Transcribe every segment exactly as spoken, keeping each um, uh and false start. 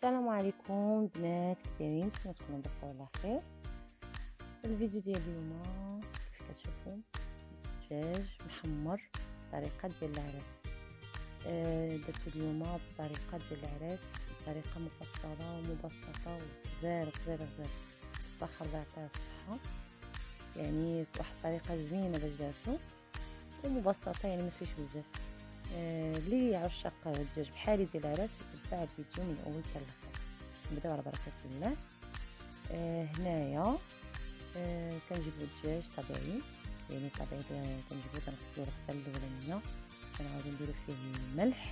السلام عليكم بنات كثيرين، نتمنى تكونوا بخير وعلى خير. الفيديو ديال اليوم كيف كتشوفوا دجاج محمر بطريقه ديال العرس. آه درتو اليوم بطريقه ديال العرس بطريقه مفصله ومبسطه وغزال غزال غزال. باخر الله يعطيها الصحه، يعني واحد الطريقه زوينه باش دارتو ومبسطه، يعني ما فيش بزاف. اللي آه عشاق الدجاج بحالي ديال العرس يتبع الفيديو من الاول حتى الاخر. نبداو على بركه الله. آه هنايا آه كنجيبو الدجاج طبيعي، يعني طبيعي كنجيبو كنغسلو الغساله الاولانيه، كنعاودو نديرو فيه الملح،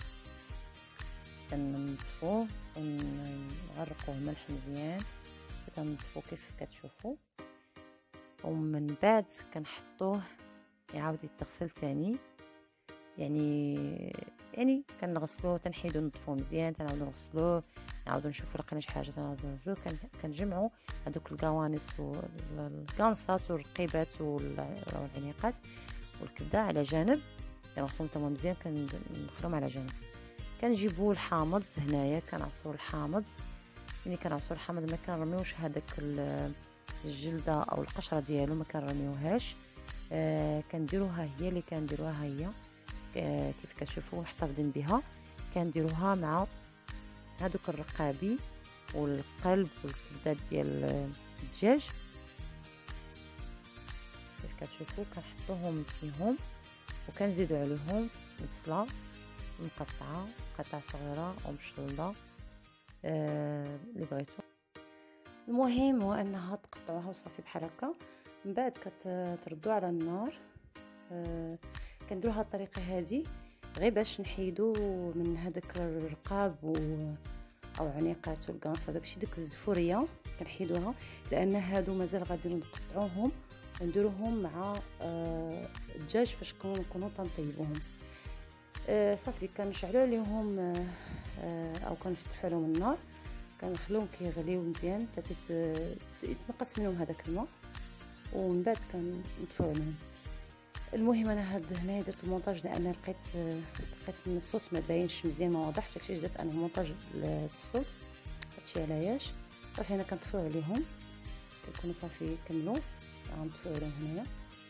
كننظفوه ونغرقوه ملح مزيان، كننظفو كيف كتشوفوا، ومن بعد كنحطوه يعاود يتغسل تاني. يعني يعني كنغسلوه تنحيدو نظفوه مزيان، تنعاودو نغسلوه، نعاودو نشوفو لقينا شي حاجه تنعاودو نغسلوه. كنجمعوا هذوك القوانص والكانصات والرقيبات والعنيقات والكبده على جانب، كنغسلهم تما مزيان، كنخلوهم على جانب. كنجيبوا الحامض هنايا، كنعصروا الحامض. ملي كنعصروا الحامض ما كنرميوش هذاك الجلده او القشره ديالو، ما كنرميوهاش. آه كنديروها هي اللي كنديروها هي كيف كتشوفوا محتفظين بها. كنديروها مع هذوك الرقابي والقلب والكبدات ديال الدجاج كيف كتشوفوا، كنحطوهم فيهم وكنزيدوا عليهم البصله مقطعه قطع صغيره او مشلضه آه اللي بغيتو. المهم هو انها تقطعوها وصافي بحال هكا. من بعد كتردوا على النار. آه كنديروا هاد الطريقه هذه غير باش نحيدو من هذاك الرقاب و او عنيقات والقنص وداكشي ديك الزفوريه كنحيدوها، لان هادو مازال غادي نقطعوهم ونديروهم مع آه الدجاج فاش كنكونوا تنطيبوهم. آه صافي كنشعلوا عليهم آه او كنفتحوا لهم النار، كنخليهم كيغليو مزيان حتى يتنقص منهم هذاك الماء، ومن بعد كنطفوا عليهم. المهم انا هاد هنايا درت المونتاج لان لقيت لقيت من الصوت ما باينش مزيان، ما واضحش، داكشي درت انا مونتاج للصوت، هادشي علاش. صافي انا كنطفيو عليهم، كيكونوا صافي كملوا غنطفيو عليهم هنايا.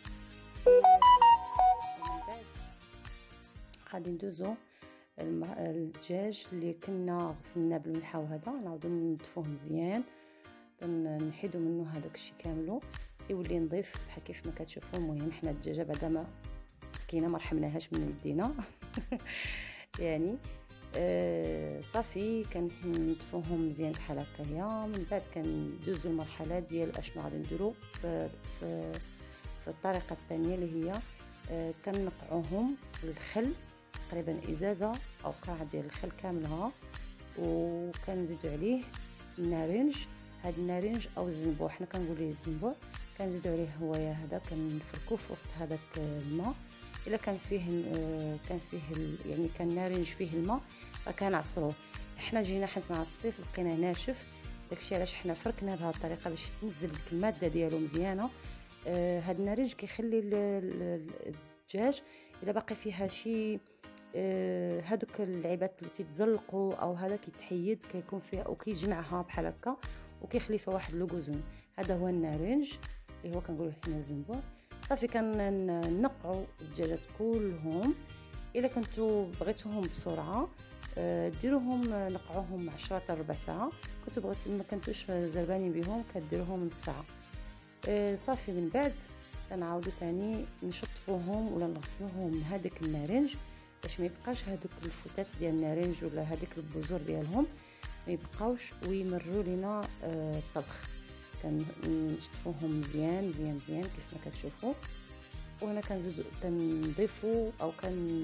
ومن بعد غادي ندوزو الدجاج اللي كنا غسلناه بالملحه، وهذا نعاودو نضفوه مزيان، نحيدو منه هذاك الشيء كاملو تيولي نظيف بحال كيف ما كتشوفوا. المهم حنا الدجاجه بعدا ما مسكينه ما رحمناهاش من يدينا يعني آه صافي كنضفوهم مزيان بحال هكايا. من بعد كندوزو المرحله ديال اشنو غادي نديرو في في في الطريقه الثانيه اللي هي آه كنقعوهم في الخل، تقريبا ازازه او قاع ديال الخل كاملها، وكنزيدو عليه النارنج. هاد النارنج او الزنبوع، حنا كنقول ليه الزنبوع، كنزيدو عليه هوايه هذا، كنفركوه في وسط هذاك الماء. الا كان فيه كان فيه يعني كان نارنج فيه الماء فكنعصروه. حنا جينا حيت مع الصيف لقيناه ناشف، داكشي علاش حنا فركناه بهذه الطريقه باش تنزل ديك الماده ديالو مزيانه. آه هاد النارنج كيخلي الدجاج الا باقي فيها شي آه هادوك اللعيبات اللي تيتزلقوا او هذا كيتحيد، كيكون فيها وكيجمعها بحال هكا وكيخلي فيها واحد لوغوزون. هذا هو النارنج اللي هو كنقولوا حنا الزنبوع. صافي كنقعوا الدجاجات كلهم. الا كنتو بغيتوهم بسرعه آه ديروهم نقعوهم عشرة حتى ربع ساعه، كنتو بغيتو ما كنتوش زربانين بهم كديروهم نص ساعه. آه صافي من بعد كنعاودو تاني نشطفوهم ولا نغسلوهم من هذاك النارنج باش ما يبقاش هذوك الفتات ديال النارنج ولا هذيك البذور ديالهم ما يبقاوش ويمروا لنا آه الطبخ. كنشطفوهم مزيان مزيان مزيان كيف ما كتشوفوا. وهنا كنزيدو تنضيفوا او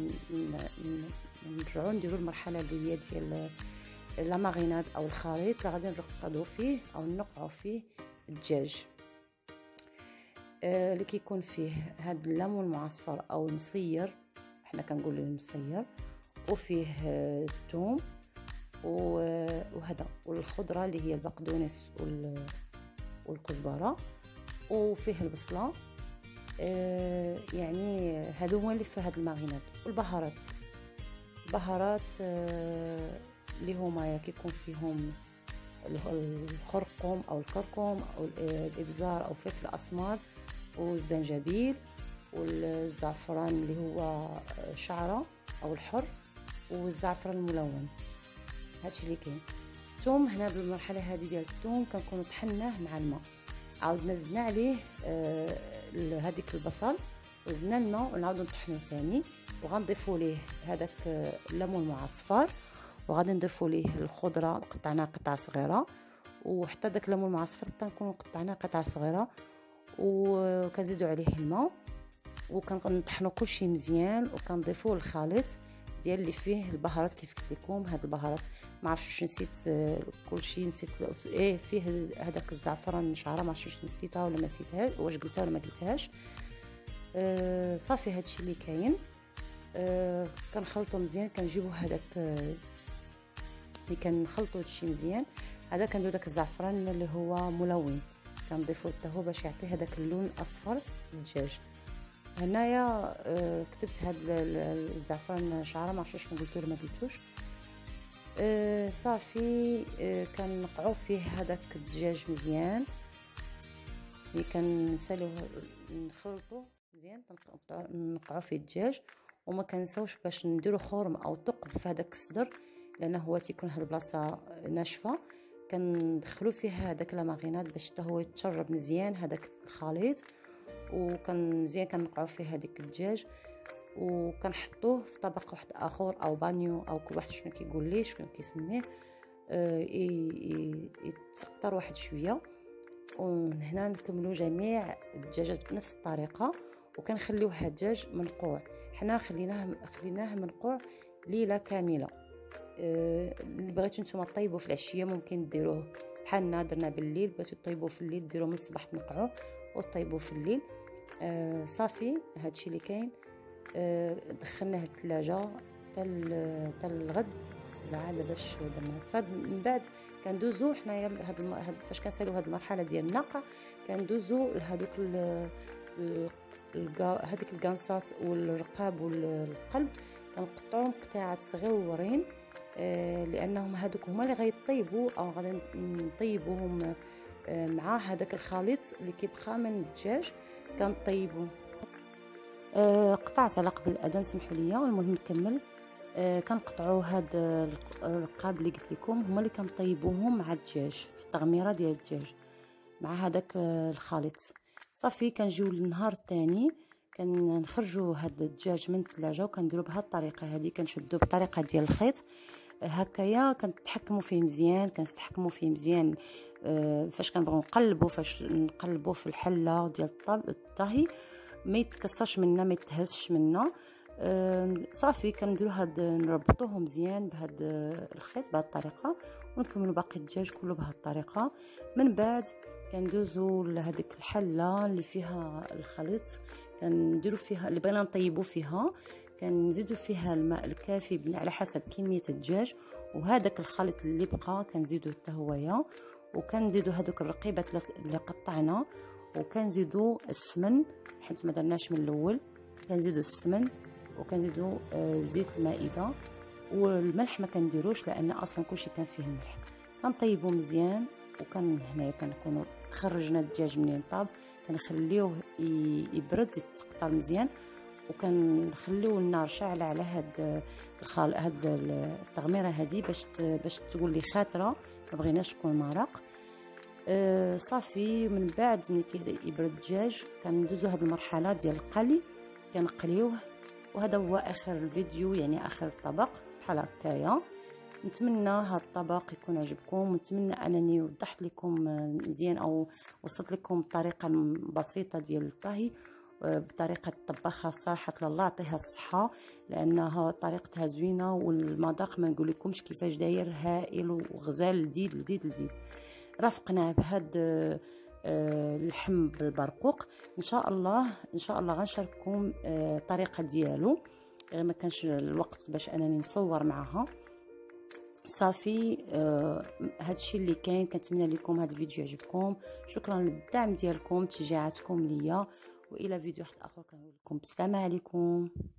كنرجعوا نديروا المرحله اللي هي ديال لا ماريناد او الخليط اللي غادي نرقدوا فيه او نقعوا فيه الدجاج، آه اللي كيكون فيه هاد الليمون المعصفر او المصير، حنا كنقولوا المصير، وفيه الثوم آه وهذا والخضره اللي هي البقدونس والكزبره، وفيه البصله. آه يعني هادو هما اللي في هاد الماريناد. والبهارات البهارات آه اللي هما كيكون فيهم الخرقوم او الكركم او الابزار او فلفل اسمر والزنجبيل والزعفران اللي هو شعره او الحر والزعفران الملون. هادشي اللي كاين. الثوم هنا بالمرحله هذه ديال الثوم كنكونوا طحناه مع الماء، عاودنا زدنا عليه آه هذيك البصل وزدنا الماء ونعاودو نطحنوه ثاني، وغنضيفوا ليه هذاك الليمون المعصفر، وغادي نضيفوا ليه الخضره قطعناها قطع صغيره، وحتى داك الليمون المعصفر حتى نكونوا قطعناه قطع صغيره، وكنزيدوا عليه الماء وكنطحنوا كلشي مزيان، وكنضيفوا الخليط ديال اللي فيه البهارات كيف قلت لكم. هاد البهارات ما عرفتش نسيت كلشي، نسيت ايه فيه هذاك الزعفران شعره، ما عرفتش نسيتها ولا ما نسيتهاش، واش قلتها ولا ما قلتهاش. آه صافي هادشي اللي كاين. آه كنخلطو مزيان، كنجيبو هذاك آه اللي كنخلطو هادشي مزيان. هذا كندير داك الزعفران اللي هو ملون، كنضيفو حتى هو باش يعطي هذاك اللون الاصفر للدجاج. هنايا آه كتبت هاد الزعفران شعره، ما عرفتش شنو قلتو ولا ما قلتوش. آه صافي آه كنقعو فيه هذاك الدجاج مزيان، ملي كنساليوه نخلطو مزيان نقعو فيه الدجاج، وما كنساوش باش نديرو خرم او ثقب في هذاك الصدر، لان هو تيكون هاد البلاصه ناشفه. كندخلو فيه هذاك لاماغيناد باش حتى هو يتشرب مزيان هذاك الخليط، وكان مزيان كنقعو فيه هذيك الدجاج، وكنحطوه في طبق واحد اخر او بانيو او كل واحد شنو كيقول ليه شنو كيسميه، آه يتسقطر واحد شويه. وهنا نكملوا جميع الدجاجات بنفس الطريقه، وكنخليوه هاد الدجاج منقوع. حنا خليناه خليناه منقوع ليله كامله. أه اللي بغيتو نتوما طيبوا في العشيه ممكن ديروه بحالنا درنا بالليل، بغيتو طيبوا في الليل ديروا من الصباح تنقعوه وطيبوا في الليل. أه صافي هادشي اللي كاين. أه دخلناه للثلاجه حتى الغد العاده باش درنا. فمن بعد كندوزو حنايا هاد الم... هاد فاش كنساليو هاد المرحله ديال النقع كندوزو لهادوك ال... ال... هذيك الكانصات والرقاب والقلب، كنقطعوهم قطاعات صغيورين، آه لانهم هذوك هما اللي غيطيبوا او غادي نطيبوهم آه مع هذاك الخليط اللي كيبقى من الدجاج كنطيبو. آه قطعت على قبل الاذان سمحوا لي. المهم نكمل. آه كنقطعوا هاد الرقاب اللي قلت لكم هما اللي كنطيبوهم مع الدجاج في التغميره ديال الدجاج مع هذاك الخليط. صافي كنجيو للنهار الثاني كنخرجوا هاد الدجاج من الثلاجه وكنديروا بهذه الطريقه هذه، كنشدوا بالطريقه ديال الخيط هكايا، كنتحكموا فيه مزيان كنستحكموا فيه مزيان. آه فاش كنبغيو نقلبوا فاش نقلبوا في الحله ديال الطهي ما يتكسرش منا ما يتهزش منا. آه صافي كنديروا هاد نربطوه مزيان بهاد الخيط بهذه الطريقه، ونكملوا باقي الدجاج كله بهذه الطريقه. من بعد كندوزو لهذيك الحله اللي فيها الخليط، كنديروا فيها اللي بغينا نطيبوا فيها، كنزيدوا فيها الماء الكافي على حسب كميه الدجاج، وهذاك الخليط اللي بقى كنزيدوه حتى هويا، وكنزيدوا هذوك الرقيبات اللي قطعنا، وكنزيدوا السمن حيت ما درناش من الاول، كنزيدوا السمن وكنزيدوا آه زيت المائده، والملح ما كنديروش لان اصلا كلشي كان فيه الملح. كنطيبوا مزيان، وكان هنايا كنكونوا خرجنا الدجاج منين طاب كنخليوه يبرد يتسقطر مزيان، وكنخليو النار شاعله على هاد الخال هاد التغميره هذه باش باش تقول لي خاطره، ما بغيناش تكون مرق. أه صافي من بعد ملي كيبرد الدجاج كندوزو هاد المرحله ديال القلي كنقليوه. وهذا هو اخر الفيديو، يعني اخر الطبق بحال هكايا. نتمنى هذا الطبق يكون عجبكم، ونتمنى انني وضحت لكم مزيان او وصلت لكم طريقه بسيطه ديال الطهي بطريقه طباخه صراحه الله يعطيها الصحه، لانها طريقتها زوينه والمذاق ما نقول لكمش كيفاش داير، هائل وغزال لذيذ لذيذ لذيذ. رافقنا بهاد اللحم بالبرقوق ان شاء الله ان شاء الله غنشارككم الطريقه ديالو، ما كانش الوقت باش انني نصور معها. صافي آه هادشي اللي كاين. كنتمنى لكم هذا الفيديو يعجبكم، شكرا للدعم ديالكم تشجيعاتكم ليا، والى فيديو واحد اخر كنقول لكم السلام عليكم.